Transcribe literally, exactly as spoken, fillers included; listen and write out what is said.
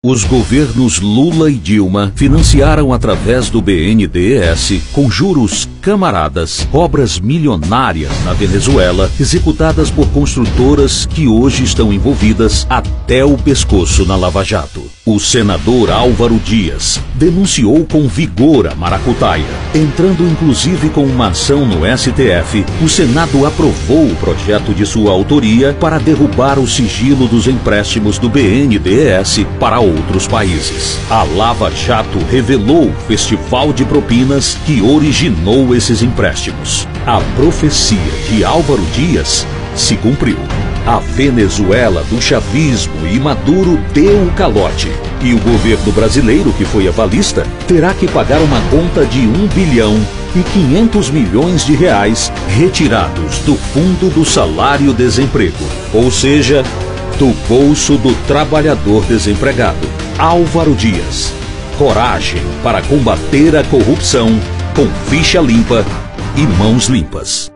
Os governos Lula e Dilma financiaram através do B N D E S, com juros camaradas, obras milionárias na Venezuela, executadas por construtoras que hoje estão envolvidas até o pescoço na Lava Jato. O senador Álvaro Dias denunciou com vigor a maracutaia. Entrando inclusive com uma ação no S T F, o Senado aprovou o projeto de sua autoria para derrubar o sigilo dos empréstimos do B N D E S para outros países. A Lava Jato revelou o festival de propinas que originou esses empréstimos. A profecia de Álvaro Dias se cumpriu. A Venezuela do chavismo e Maduro deu o calote. E o governo brasileiro, que foi avalista, terá que pagar uma conta de um bilhão e quinhentos milhões de reais retirados do fundo do salário-desemprego, ou seja, do bolso do trabalhador desempregado. Álvaro Dias. Coragem para combater a corrupção com ficha limpa e mãos limpas.